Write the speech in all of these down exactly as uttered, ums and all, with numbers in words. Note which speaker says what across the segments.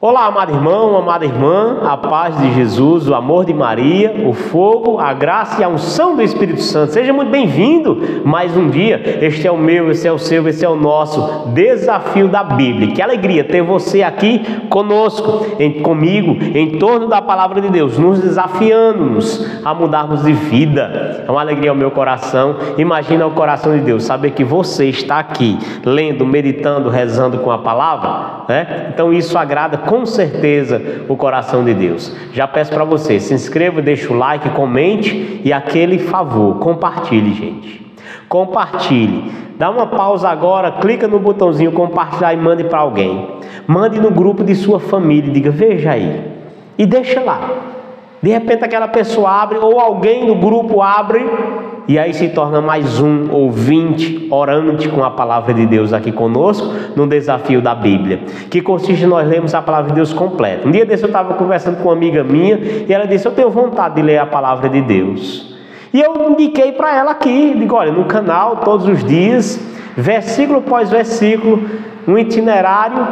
Speaker 1: Olá, amado irmão, amada irmã, a paz de Jesus, o amor de Maria, o fogo, a graça e a unção do Espírito Santo. Seja muito bem-vindo mais um dia. Este é o meu, esse é o seu, esse é o nosso desafio da Bíblia. Que alegria ter você aqui conosco, em, comigo, em torno da palavra de Deus, nos desafiando-nos a mudarmos de vida. É uma alegria ao meu coração. Imagina o coração de Deus, saber que você está aqui, lendo, meditando, rezando com a palavra, né? Então isso agrada com certeza o coração de Deus. Já peço para você, se inscreva, deixa o like, comente e aquele favor, compartilhe, gente. Compartilhe. Dá uma pausa agora, clica no botãozinho compartilhar e mande para alguém. Mande no grupo de sua família, diga, veja aí. E deixa lá. De repente aquela pessoa abre, ou alguém do grupo abre, e aí se torna mais um ouvinte, orante com a palavra de Deus aqui conosco, no desafio da Bíblia, que consiste em nós lermos a palavra de Deus completa. Um dia desse eu estava conversando com uma amiga minha, e ela disse, eu tenho vontade de ler a palavra de Deus. E eu indiquei para ela aqui, digo, olha, no canal, todos os dias, versículo após versículo, um itinerário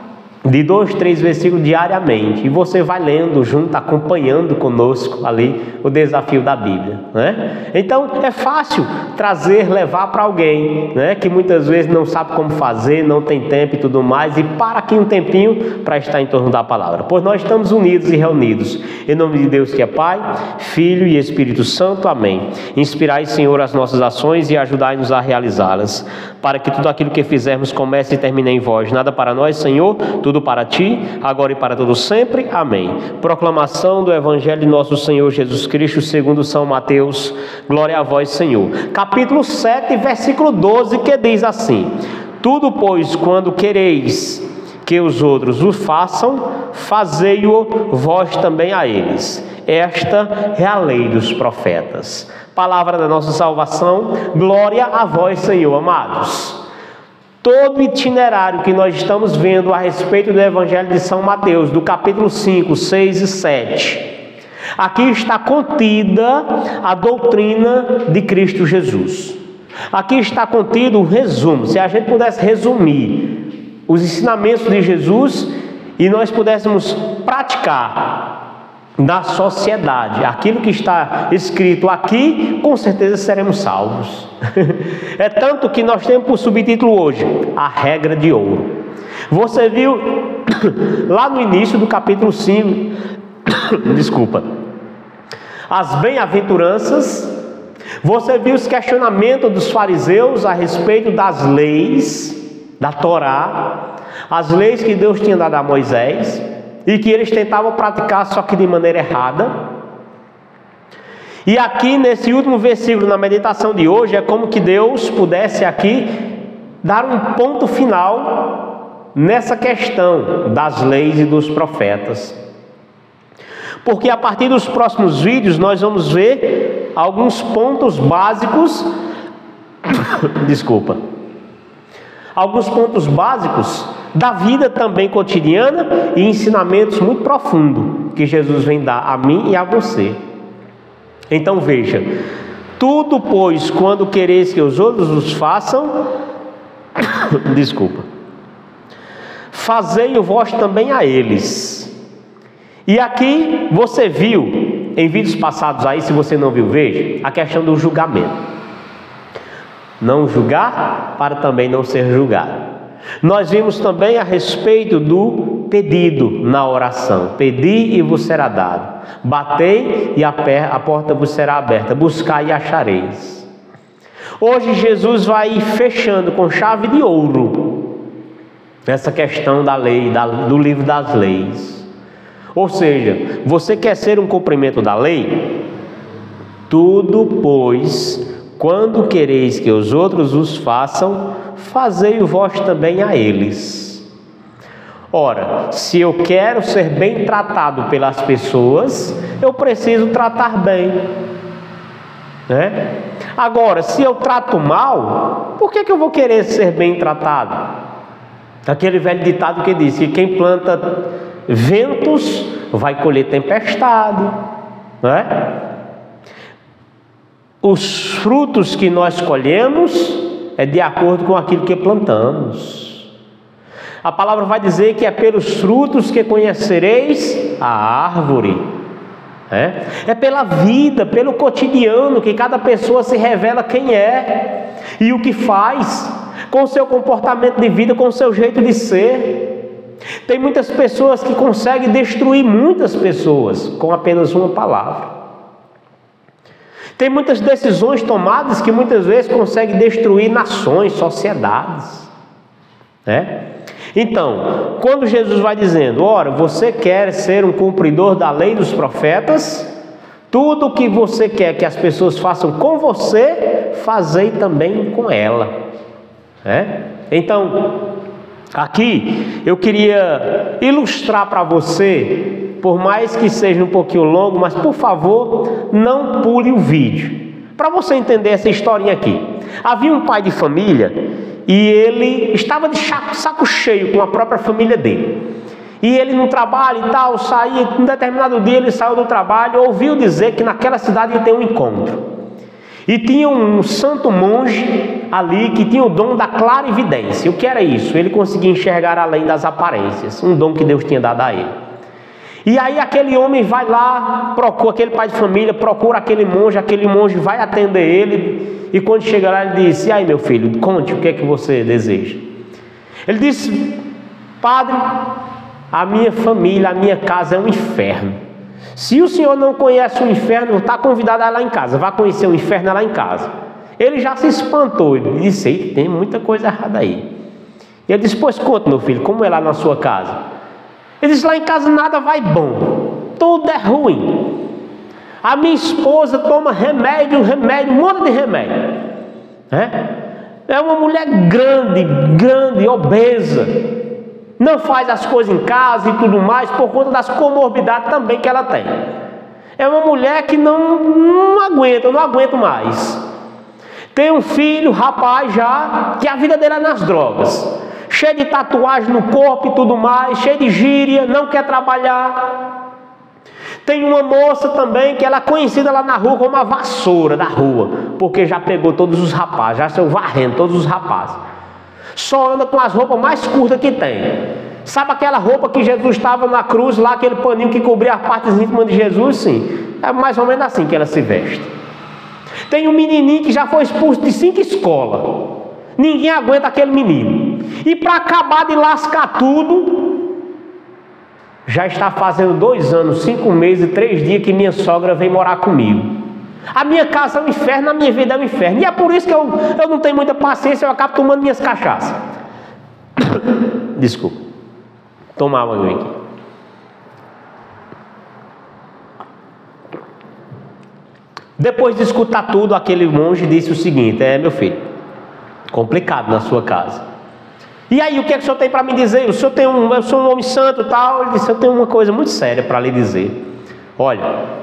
Speaker 1: de dois, três versículos diariamente, e você vai lendo junto, acompanhando conosco ali o desafio da Bíblia, né? Então é fácil trazer, levar para alguém, né, que muitas vezes não sabe como fazer, não tem tempo e tudo mais, e para aqui um tempinho para estar em torno da palavra, pois nós estamos unidos e reunidos em nome de Deus que é Pai, Filho e Espírito Santo, amém. Inspirai, Senhor, as nossas ações e ajudai-nos a realizá-las, para que tudo aquilo que fizermos comece e termine em vós. Nada para nós, Senhor, tudo para ti, agora e para todo sempre, amém. Proclamação do Evangelho de nosso Senhor Jesus Cristo segundo São Mateus. Glória a vós, Senhor. Capítulo sete, versículo doze, que diz assim: tudo, pois, quando quereis que os outros o façam, fazei-o vós também a eles. Esta é a lei dos profetas. Palavra da nossa salvação. Glória a vós, Senhor. Amados, todo o itinerário que nós estamos vendo a respeito do Evangelho de São Mateus, do capítulo cinco, seis e sete, aqui está contida a doutrina de Cristo Jesus. Aqui está contido um resumo. Se a gente pudesse resumir os ensinamentos de Jesus e nós pudéssemos praticar na sociedade aquilo que está escrito aqui, com certeza seremos salvos. É tanto que nós temos por subtítulo hoje a regra de ouro. Você viu lá no início do capítulo cinco, desculpa, as bem-aventuranças. Você viu os questionamentos dos fariseus a respeito das leis da Torá, as leis que Deus tinha dado a Moisés e que eles tentavam praticar, só que de maneira errada. E aqui nesse último versículo, na meditação de hoje, é como que Deus pudesse aqui dar um ponto final nessa questão das leis e dos profetas. Porque a partir dos próximos vídeos nós vamos ver alguns pontos básicos, desculpa, alguns pontos básicos da vida também cotidiana e ensinamentos muito profundos que Jesus vem dar a mim e a você. Então veja, tudo, pois, quando quereis que os outros os façam, desculpa, fazei-o vós também a eles. E aqui você viu, em vídeos passados aí, se você não viu, veja, a questão do julgamento. Não julgar para também não ser julgado. Nós vimos também a respeito do pedido na oração. Pedi e vos será dado. Batei e a porta vos será aberta. Buscai e achareis. Hoje Jesus vai fechando com chave de ouro essa questão da lei, do livro das leis. Ou seja, você quer ser um cumprimento da lei? Tudo, pois, quando quereis que os outros os façam, fazei-o vós também a eles. Ora, se eu quero ser bem tratado pelas pessoas, eu preciso tratar bem, né? Agora, se eu trato mal, por que que eu vou querer ser bem tratado? Aquele velho ditado que diz que quem planta ventos vai colher tempestade, né? Os frutos que nós colhemos é de acordo com aquilo que plantamos. A palavra vai dizer que é pelos frutos que conhecereis a árvore. É, é pela vida, pelo cotidiano que cada pessoa se revela quem é e o que faz, com o seu comportamento de vida, com o seu jeito de ser. Tem muitas pessoas que conseguem destruir muitas pessoas com apenas uma palavra. Tem muitas decisões tomadas que muitas vezes conseguem destruir nações, sociedades. Né? Então, quando Jesus vai dizendo, ora, você quer ser um cumpridor da lei dos profetas, tudo o que você quer que as pessoas façam com você, fazei também com ela. Né? Então, aqui eu queria ilustrar para você, por mais que seja um pouquinho longo, mas por favor, não pule o vídeo, para você entender essa historinha aqui. Havia um pai de família e ele estava de saco cheio com a própria família dele. E ele no trabalho e tal, saía, em determinado dia ele saiu do trabalho, ouviu dizer que naquela cidade ia ter um encontro. E tinha um santo monge ali que tinha o dom da clarividência. O que era isso? Ele conseguia enxergar além das aparências, um dom que Deus tinha dado a ele. E aí aquele homem vai lá, procura, aquele pai de família procura aquele monge, aquele monge vai atender ele, e quando chega lá ele diz, e aí meu filho, conte o que é que você deseja. Ele disse, padre, a minha família, a minha casa é um inferno. Se o senhor não conhece o inferno, está convidado a ir lá em casa, vai conhecer o inferno lá em casa. Ele já se espantou, ele disse, tem muita coisa errada aí. E ele disse, pois conta meu filho, como é lá na sua casa? Ele disse, lá em casa nada vai bom, tudo é ruim. A minha esposa toma remédio, remédio, um monte de remédio. É, é uma mulher grande, grande, obesa. Não faz as coisas em casa e tudo mais, por conta das comorbidades também que ela tem. É uma mulher que não, não aguenta, eu não aguento mais. Tem um filho, rapaz já, que a vida dele é nas drogas. Cheio de tatuagem no corpo e tudo mais, cheio de gíria, não quer trabalhar. Tem uma moça também que ela é conhecida lá na rua como a vassoura da rua, porque já pegou todos os rapazes, já saiu varrendo todos os rapazes. Só anda com as roupas mais curtas que tem. Sabe aquela roupa que Jesus estava na cruz, lá aquele paninho que cobria as partes íntimas de Jesus? Sim, é mais ou menos assim que ela se veste. Tem um menininho que já foi expulso de cinco escolas. Ninguém aguenta aquele menino. E para acabar de lascar tudo, já está fazendo dois anos, cinco meses e três dias que minha sogra vem morar comigo. A minha casa é um inferno, a minha vida é um inferno. E é por isso que eu, eu não tenho muita paciência, eu acabo tomando minhas cachaças. Desculpa. Tomar uma água aqui. Depois de escutar tudo, aquele monge disse o seguinte, é meu filho, complicado na sua casa. E aí, o que é que o senhor tem para me dizer? O senhor tem um, eu sou um homem santo e tal. Ele disse, eu tenho uma coisa muito séria para lhe dizer. Olha,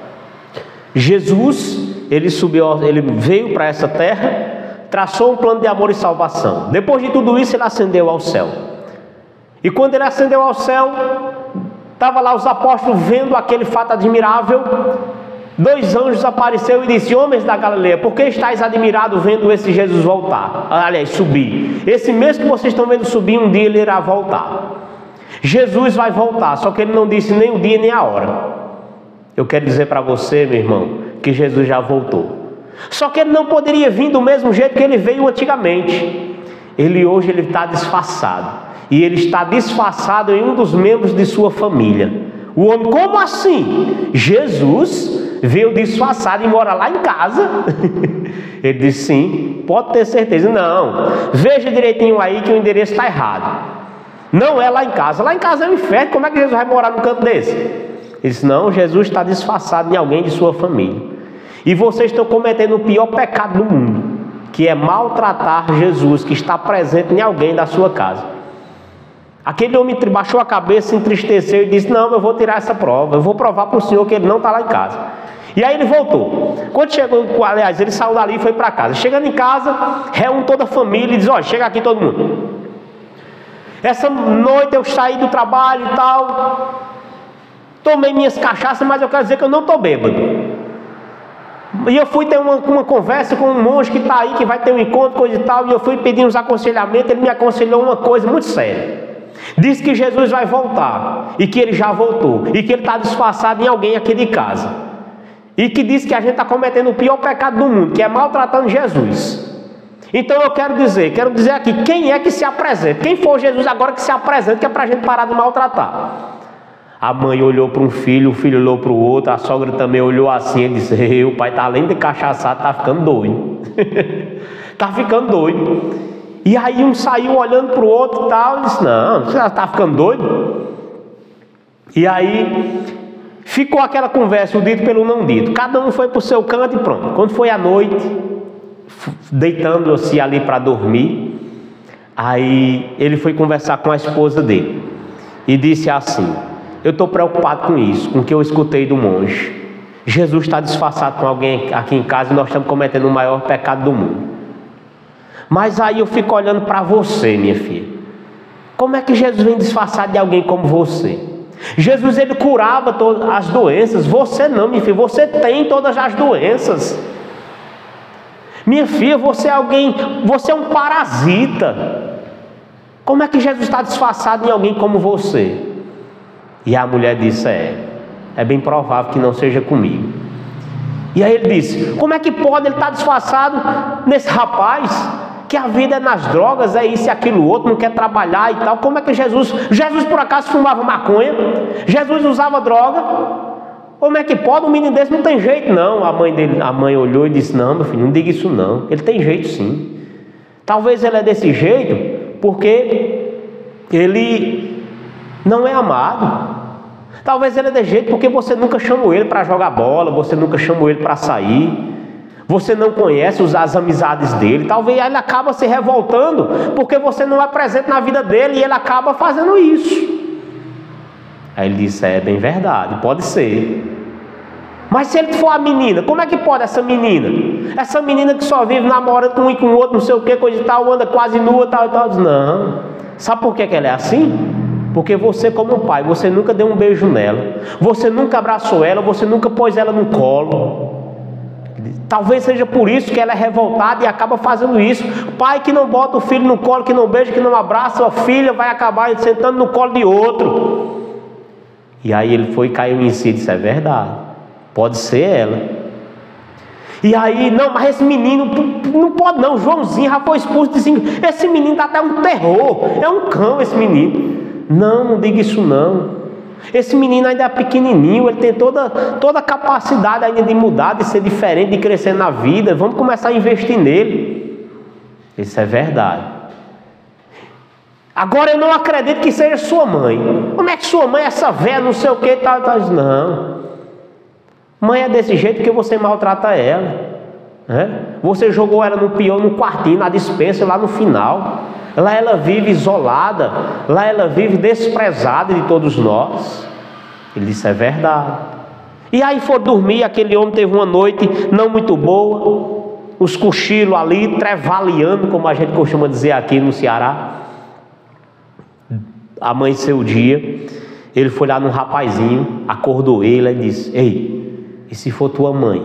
Speaker 1: Jesus, ele subiu, ele veio para essa terra, traçou um plano de amor e salvação. Depois de tudo isso, ele ascendeu ao céu. E quando ele ascendeu ao céu, estava lá os apóstolos vendo aquele fato admirável. Dois anjos apareceram e disse, homens da Galileia, por que estáis admirados vendo esse Jesus voltar? Aliás, subir. Esse mesmo que vocês estão vendo subir, um dia ele irá voltar. Jesus vai voltar, só que ele não disse nem o dia nem a hora. Eu quero dizer para você, meu irmão, que Jesus já voltou. Só que ele não poderia vir do mesmo jeito que ele veio antigamente. Ele hoje ele está disfarçado. E ele está disfarçado em um dos membros de sua família. O homem, como assim? Jesus veio disfarçado e mora lá em casa. Ele disse, sim, pode ter certeza. Não, veja direitinho aí que o endereço está errado. Não é lá em casa. Lá em casa é um inferno, como é que Jesus vai morar num canto desse? Ele disse, não, Jesus está disfarçado em alguém de sua família. E vocês estão cometendo o pior pecado do mundo, que é maltratar Jesus, que está presente em alguém da sua casa. Aquele homem baixou a cabeça, se entristeceu e disse, não, eu vou tirar essa prova, eu vou provar para o senhor que ele não está lá em casa. E aí ele voltou. Quando chegou, aliás, ele saiu dali e foi para casa. Chegando em casa, reúne toda a família e diz, olha, chega aqui todo mundo. Essa noite eu saí do trabalho e tal, tomei minhas cachaças, mas eu quero dizer que eu não estou bêbado. E eu fui ter uma, uma conversa com um monge que está aí, que vai ter um encontro, coisa e tal, e eu fui pedir uns aconselhamentos, ele me aconselhou uma coisa muito séria. Diz que Jesus vai voltar, e que ele já voltou, e que ele está disfarçado em alguém aqui de casa, e que diz que a gente está cometendo o pior pecado do mundo, que é maltratando Jesus. Então eu quero dizer, quero dizer aqui, quem é que se apresenta? Quem for Jesus agora que se apresenta, que é para a gente parar de maltratar. A mãe olhou para um filho, o filho olhou para o outro, a sogra também olhou assim e disse: o pai está além de cachaçado, está ficando doido. Está ficando doido. E aí um saiu olhando para o outro e tal, e disse: não, você está ficando doido? E aí ficou aquela conversa, o dito pelo não dito. Cada um foi para o seu canto e pronto. Quando foi à noite, deitando-se ali para dormir, aí ele foi conversar com a esposa dele e disse assim: eu estou preocupado com isso, com o que eu escutei do monge. Jesus está disfarçado com alguém aqui em casa e nós estamos cometendo o maior pecado do mundo. Mas aí eu fico olhando para você, minha filha. Como é que Jesus vem disfarçado de alguém como você? Jesus, ele curava todas as doenças. Você não, minha filha, você tem todas as doenças. Minha filha, você é alguém, você é um parasita. Como é que Jesus está disfarçado em alguém como você? E a mulher disse: é, é bem provável que não seja comigo. E aí ele disse: como é que pode ele estar disfarçado nesse rapaz, que a vida é nas drogas, é isso e aquilo outro, não quer trabalhar e tal? Como é que Jesus, Jesus por acaso fumava maconha? Jesus usava droga? Como é que pode? Um menino desse não tem jeito não. A mãe dele, a mãe olhou e disse: não, meu filho, não diga isso não, ele tem jeito sim. Talvez ele é desse jeito porque ele não é amado. Talvez ele é desse jeito porque você nunca chamou ele para jogar bola, você nunca chamou ele para sair, você não conhece as amizades dele. Talvez ele acaba se revoltando porque você não é presente na vida dele e ele acaba fazendo isso. Aí ele disse: é bem verdade, pode ser. Mas se ele for a menina, como é que pode essa menina? Essa menina que só vive namorando com um e com o outro, não sei o que, coisa e tal, anda quase nua, tal e tal. Não. Sabe por que que ela é assim? Porque você, como pai, você nunca deu um beijo nela, você nunca abraçou ela, você nunca pôs ela no colo. Talvez seja por isso que ela é revoltada e acaba fazendo isso. Pai que não bota o filho no colo, que não beija, que não abraça, a filha vai acabar sentando no colo de outro. E aí ele foi e caiu em si e disse: é verdade, pode ser ela. E aí, não, mas esse menino não pode não, Joãozinho já foi expulso, disse: esse menino está até um terror, é um cão esse menino. Não, não diga isso não. Esse menino ainda é pequenininho, ele tem toda, toda a capacidade ainda de mudar, de ser diferente, de crescer na vida. Vamos começar a investir nele. Isso é verdade. Agora eu não acredito que seja sua mãe. Como é que sua mãe é essa velha, não sei o que, tal, tal? Não. Mãe é desse jeito porque você maltrata ela, né? Você jogou ela no pior, no quartinho, na despensa, lá no final. Lá ela vive isolada, lá ela vive desprezada de todos nós. Ele disse: é verdade. E aí foi dormir, aquele homem teve uma noite não muito boa, os cochilos ali, trevaleando, como a gente costuma dizer aqui no Ceará. Amanheceu o dia, ele foi lá no rapazinho, acordou ele e disse: ei, e se for tua mãe?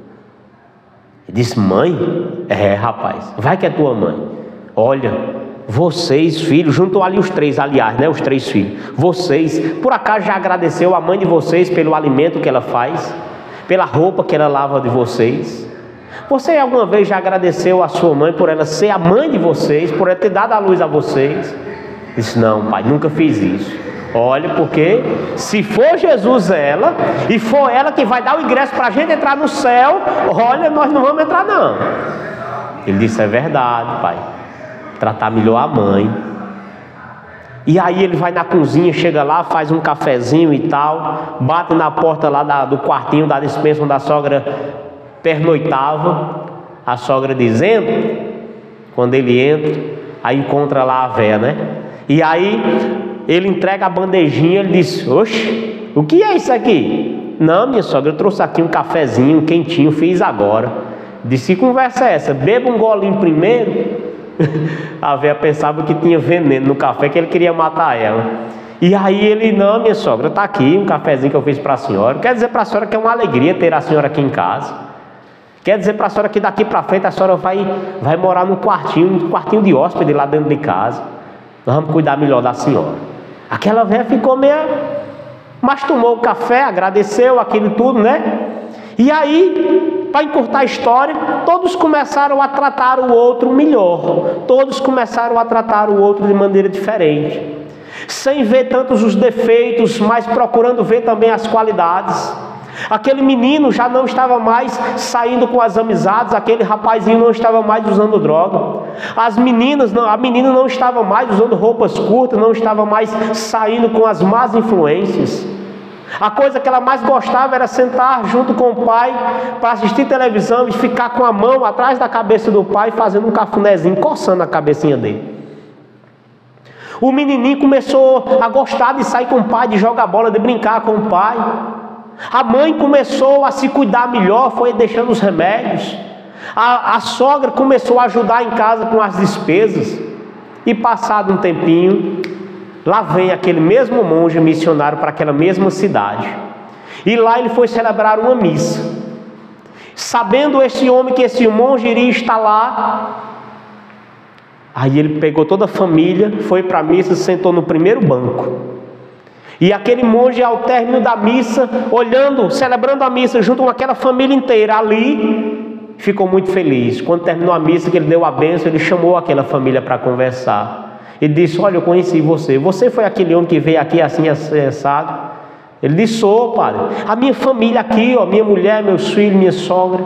Speaker 1: Ele disse: mãe? É, rapaz, vai que é tua mãe. Olha, vocês, filhos, juntou ali os três, aliás, né, os três filhos. Vocês, por acaso já agradeceu a mãe de vocês pelo alimento que ela faz, pela roupa que ela lava de vocês? Você alguma vez já agradeceu a sua mãe por ela ser a mãe de vocês, por ela ter dado a luz a vocês? Disse: não, pai, nunca fiz isso. Olha, porque se for Jesus ela, e for ela que vai dar o ingresso para a gente entrar no céu, olha, nós não vamos entrar não. Ele disse: é verdade, pai, tratar melhor a mãe. E aí ele vai na cozinha, chega lá, faz um cafezinho e tal, bate na porta lá da, do quartinho da despensa onde a sogra pernoitava. A sogra dizendo, quando ele entra, aí encontra lá a véia, né? E aí ele entrega a bandejinha, ele diz: oxe, o que é isso aqui? Não, minha sogra, eu trouxe aqui um cafezinho quentinho, fiz agora. Disse: que conversa é essa? Beba um golinho primeiro. A véia pensava que tinha veneno no café, que ele queria matar ela. E aí ele: não, minha sogra, está aqui um cafezinho que eu fiz para a senhora. Quer dizer para a senhora que é uma alegria ter a senhora aqui em casa. Quer dizer para a senhora que daqui para frente a senhora vai, vai morar num quartinho, num quartinho de hóspede lá dentro de casa. Nós vamos cuidar melhor da senhora. Aquela velha ficou meio... Mas tomou o café, agradeceu aquilo tudo, né? E aí, para encurtar a história, todos começaram a tratar o outro melhor. Todos começaram a tratar o outro de maneira diferente. Sem ver tantos os defeitos, mas procurando ver também as qualidades. Aquele menino já não estava mais saindo com as amizades, aquele rapazinho não estava mais usando droga. As meninas, não, a menina não estava mais usando roupas curtas, não estava mais saindo com as más influências. A coisa que ela mais gostava era sentar junto com o pai para assistir televisão e ficar com a mão atrás da cabeça do pai, fazendo um cafunézinho, coçando a cabecinha dele. O menininho começou a gostar de sair com o pai, de jogar bola, de brincar com o pai. A mãe começou a se cuidar melhor, foi deixando os remédios. A, a sogra começou a ajudar em casa com as despesas. E passado um tempinho, lá vem aquele mesmo monge missionário para aquela mesma cidade. E lá ele foi celebrar uma missa. Sabendo esse homem que esse monge iria estar lá, aí ele pegou toda a família, foi para a missa, sentou no primeiro banco. E aquele monge, ao término da missa, olhando, celebrando a missa junto com aquela família inteira ali, ficou muito feliz. Quando terminou a missa, que ele deu a bênção, ele chamou aquela família para conversar. Ele disse: olha, eu conheci você. Você foi aquele homem que veio aqui assim assado? Ele disse: sou, padre. A minha família aqui, ó, minha mulher, meus filhos, minha sogra.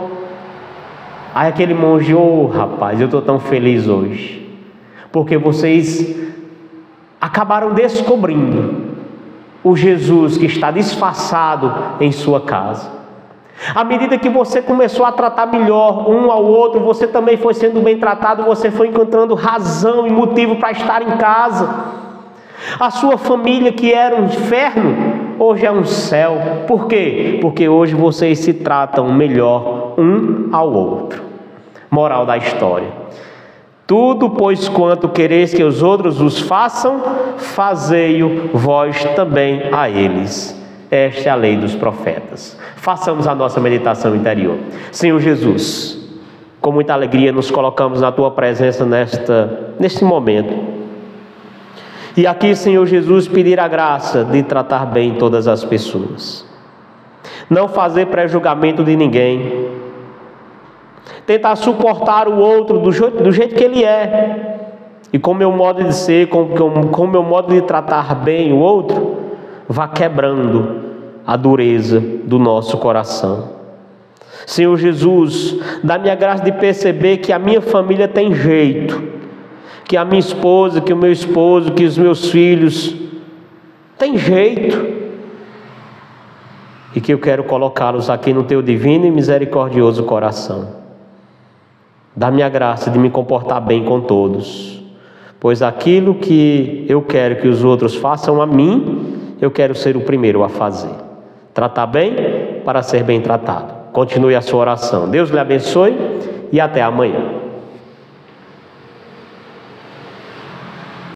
Speaker 1: Aí aquele monge: ô oh, rapaz, eu estou tão feliz hoje, porque vocês acabaram descobrindo o Jesus que está disfarçado em sua casa. À medida que você começou a tratar melhor um ao outro, você também foi sendo bem tratado, você foi encontrando razão e motivo para estar em casa. A sua família, que era um inferno, hoje é um céu. Por quê? Porque hoje vocês se tratam melhor um ao outro. Moral da história: tudo, pois, quanto quereis que os outros os façam, fazei-o vós também a eles. Esta é a lei dos profetas. Façamos a nossa meditação interior. Senhor Jesus, com muita alegria nos colocamos na Tua presença nesta, neste momento. E aqui, Senhor Jesus, pedir a graça de tratar bem todas as pessoas. Não fazer pré-julgamento de ninguém. Tentar suportar o outro do jeito, do jeito que ele é. E com o meu modo de ser, com, com, com o meu modo de tratar bem o outro, vá quebrando a dureza do nosso coração. Senhor Jesus, dá-me a graça de perceber que a minha família tem jeito, que a minha esposa, que o meu esposo, que os meus filhos têm jeito, e que eu quero colocá-los aqui no Teu divino e misericordioso coração. Dá-me a graça de me comportar bem com todos, pois aquilo que eu quero que os outros façam a mim, eu quero ser o primeiro a fazer. Tratar bem para ser bem tratado. Continue a sua oração. Deus lhe abençoe e até amanhã.